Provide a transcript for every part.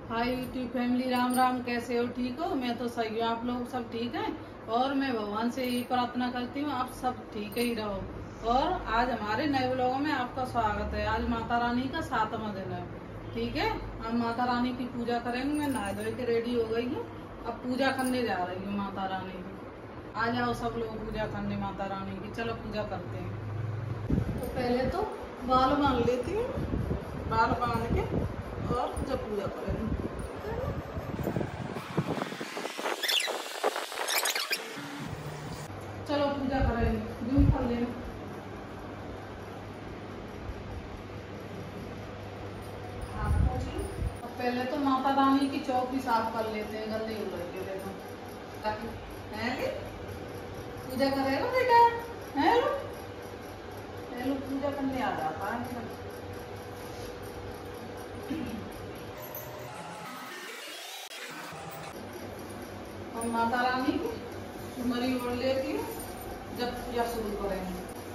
हाय YouTube family, Ram Ram. कैसे हो? ठीक हो? मैं तो सही हूँ। आप लोग सब ठीक हैं? और मैं भगवान से यही प्रार्थना करती हूँ आप सब ठीक ही रहो। और आज हमारे नए व्लॉग में आपका स्वागत है। आज माता रानी का 7वां दिन है। ठीक है, हम माता रानी की पूजा करेंगे। मैं नहा धो के रेडी हो गई हूँ, अब पूजा करने जा रही हूँ माता रानी की। आ जाओ सब लोग पूजा करने माता रानी की। चलो पूजा करते हैं। तो पहले तो बाल बांध लेती हूँ, बाल बांध के और जब पूजा करेंगे। चलो पूजा करेंगे, जूम कर लेना। पहले तो माता रानी की चौकी साफ कर लेते हैं, गंदी हो रही है देखो। ताकि पूजा करेगा बेटा, है लो पूजा करने आ जाता है। और माता रानी की चुनरी ओढ़ लेती हूँ जब पूजा शुरू करेंगे।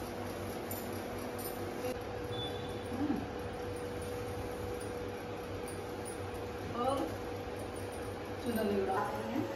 और चुनरी उड़ाते हैं।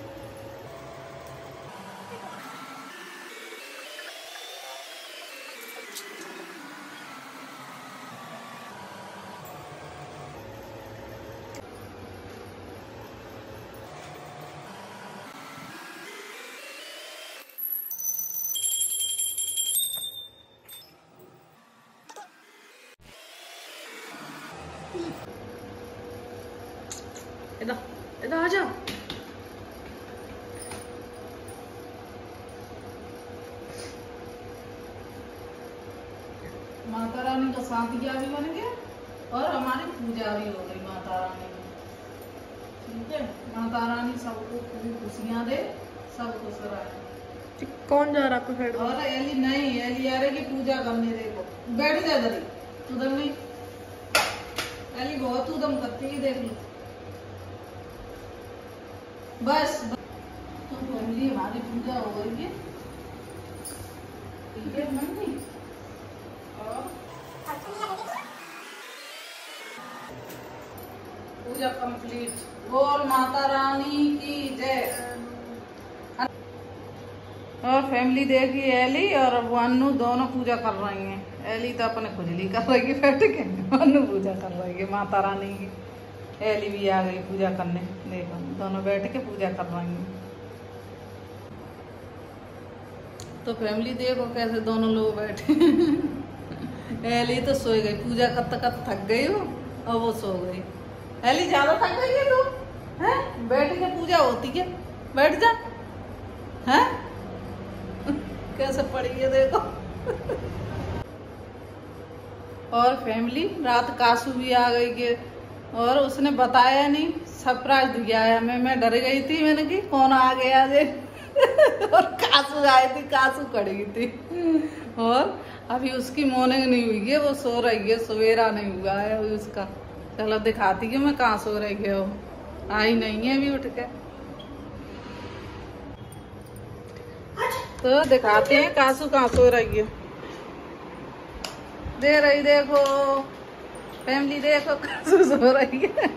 इधर आ जाओ। माता रानी का साथिया भी बन गया और हमारी पूजा भी हो गई माता रानी की। ठीक है, माता रानी सबको पूरी खुशियां दे, सब खुश रहे। कौन जा रहा है? और एली नहीं, एली आ रही की पूजा करने। देखो बैठ जा दरी उधर नहीं, एली बहुत उदम करती है, देख लो बस। तो फैमिली हमारी पूजा हो गई है। ठीक है मम्मी, और पूजा कंप्लीट। बोल माता रानी की जय। और फैमिली देखी, एली और वो अन्नू दोनों पूजा कर रही हैं। एली तो अपने खुजली कर रही है बैठ के, अन्नू पूजा कर रही है माता रानी की। एली भी आ गई पूजा करने, देखो दोनों बैठ के पूजा कर रही हैं। तो फैमिली देखो कैसे दोनों लोग बैठे। एली तो सो गई, पूजा करते करते थक गई हो और वो सो गई। एली ज्यादा थक गई है तू, हैं? बैठ के पूजा होती है, बैठ जा। हैं कैसे पड़ी है देखो। और फैमिली रात कासू भी आ गई है और उसने बताया नहीं, सरप्राइज दिया है हमें। मैं डर गई थी, मैंने की कौन आ गया जे। और कासू आई थी, कासू खड़ी थी। और अभी उसकी मॉर्निंग नहीं हुई है, वो सो रही है, सवेरा नहीं हुआ है अभी उसका। चलो दिखाती है मैं कहाँ सो रही है। वो आई नहीं है अभी उठ के, तो दिखाते हैं कासू कहाँ सो रही है। दे रही देखो फैमिली, देखो कासू सो रही है।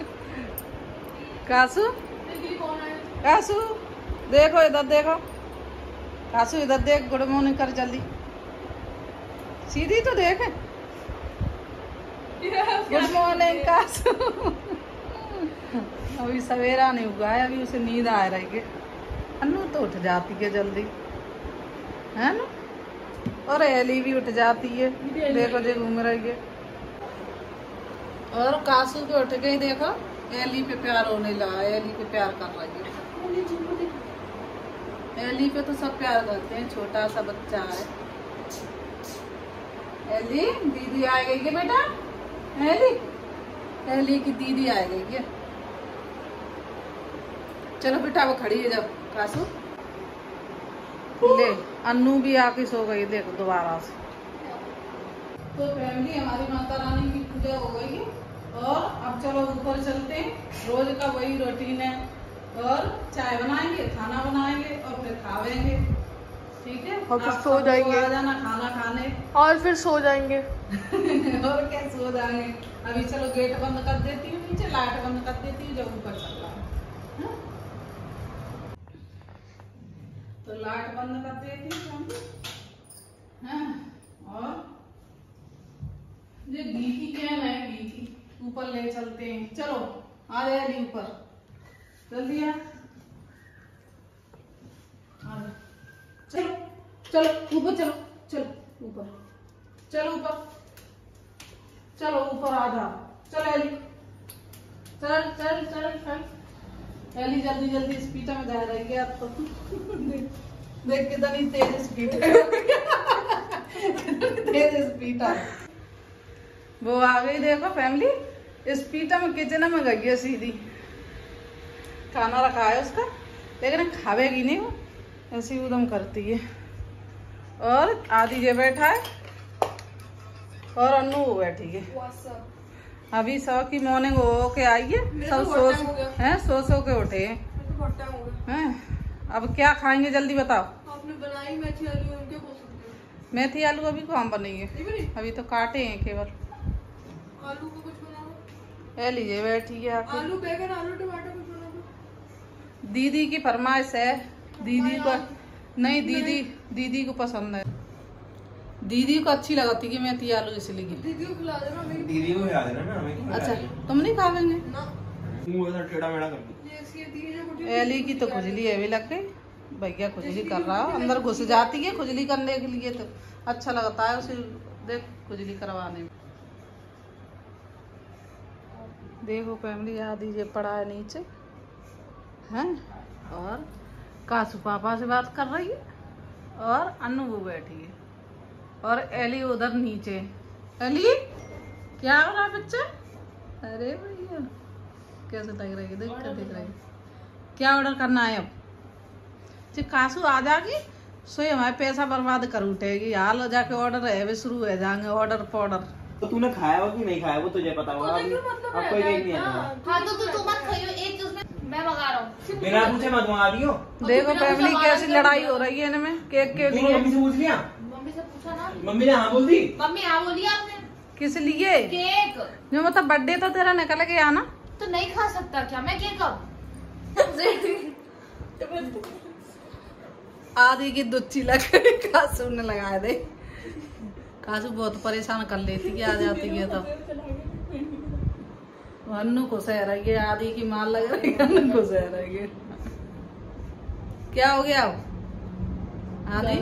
कासू कासू देखो इधर, देखो कासू इधर देख। गुड मॉर्निंग कर जल्दी, सीधी तो देख। गुड मॉर्निंग कासू। अभी सवेरा नहीं हुआ है, अभी उसे नींद आ रही है। अन्नू तो उठ जाती है जल्दी, है ना? और एली भी उठ जाती है, देखो जो घूम रही है। और कासू पे उठ गई, देखो एली पे प्यार होने लगा। एली पे प्यार कर रही है। एली पे तो सब प्यार करते हैं, छोटा सा बच्चा है। एली दीदी आ गई है बेटा, एली की दीदी आ गई है। चलो बेटा वो खड़ी है जब कासू। ले अन्नू भी आके सो गई, देखो दोबारा से। तो फैमिली हमारी माता रानी की पूजा हो गई है और अब चलो ऊपर चलते हैं। रोज का वही रूटीन है, और चाय बनाएंगे, खाना बनाएंगे और फिर खावेंगे। ठीक है, और फिर सो जाएंगे। आ जाना खाना खाने और फिर सो जाएंगे। और क्या सो जाएंगे। अभी चलो गेट बंद कर देती हूँ, नीचे लाइट बंद कर देती हूँ जब ऊपर चल रहा है। हाँ? तो लाइट बंद कर देती हूँ। हाँ? और ये घी की कैन है, घी की ऊपर ले चलते हैं। चलो आ जाए ऊपर, जल्दी आ। चलो चलो ऊपर, चलो चलो ऊपर, चलो ऊपर, चलो ऊपर आ जा। चल एली, चल चल चल चल एली, जल्दी जल्दी स्पीड में जा रही है अब तो। देख कितनी तेज स्पीड है, तेज स्पीड है। वो आ गई देखो फैमिली, स्पीड में किचन में गई है सीधी। खाना रखा है उसका, लेकिन खावेगी नहीं वो, ऐसी उदम करती है। और आदि ये बैठा है और अन्नू वो बैठी है। अभी सौ की मॉर्निंग हो के आई है, सब सो के उठे हैं। अब क्या खाएंगे जल्दी बताओ। आपने बनाई मेथी आलू, हम क्या बोल सकते हैं। मेथी आलू अभी को हम बनेंगे, अभी तो काटे हैं केवल। आलू को कुछ बनाओ। ये लीजिए बैठी है आके। आलू बैगन आलू टमाटर कुछ बनाओ। दीदी की फरमाइश है, दीदी को नहीं, दीदी को पसंद है, दीदी को अच्छी लगती है मेथी आलू, इसलिए दीदी को खिला देना, दीदी को खिला देना ना हमें। अच्छा तुम नहीं खावेंगे ना, मुंह ऐसा टेढ़ा मेढ़ा कर दो। ये इसकी दीदी जो कुछ एली की तो खुजली है भी लग गई, भैया खुजली कर रहा है, अंदर घुस जाती है खुजली करने के लिए, तो अच्छा लगता है उसे देख खुजली करवाने में। देखो फैमिली आदि ये पड़ा है नीचे हैं, और कासू पापा से बात कर रही है, और अन्नू वो बैठी है, और एली उधर नीचे। एली क्या हो रहा है बच्चा? अरे भैया कैसे लग रही है, देख कर दिख रही है। क्या ऑर्डर करना है अब? जी कासू आ जाएगी सो हमारे पैसा बर्बाद कर उठेगी, हाल जाके ऑर्डर है शुरू है जाएंगे ऑर्डर पॉर्डर। तो तूने खाया हो कि नहीं खाया वो तुझे पता होगा। अब कोई देख नहीं आया। हाँ तो तू मत खाइयो, एक चीज में मैं मंगा रहा हूँ, बिना पूछे मत मंगा दियो। देखो फैमिली कैसी लड़ाई हो रही है इनमें केक के लिए। मम्मी से पूछ लिया? मम्मी से पूछा ना, मम्मी ने हाँ बोल दी। मम्मी हाँ बोली आपने। किस लिए? केक जो मतलब बर्थडे तो तेरा निकल गया ना, तो नहीं खा सकता क्या मैं केक अब? आदि की दुच्ची लग गई, कासू ने लगा दे। कासू बहुत परेशान कर लेती है, आ जाती है तो अन्नू को सह रही है, आदि की मार लग रही है, अन्नू को सह रही है। क्या हो गया आदि?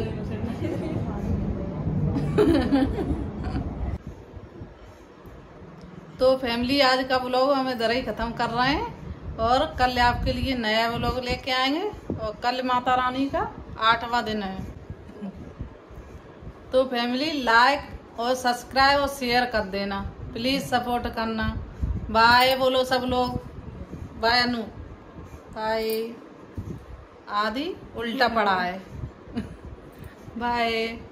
तो फैमिली आज का व्लॉग हम इधर ही खत्म कर रहे हैं, और कल आपके लिए नया व्लॉग लेके आएंगे, और कल माता रानी का 8वां दिन है। तो फैमिली लाइक और सब्सक्राइब और शेयर कर देना, प्लीज सपोर्ट करना। बाय बोलो सब लोग, बाय अनु, बाय। आदि उल्टा पड़ा है। बाय।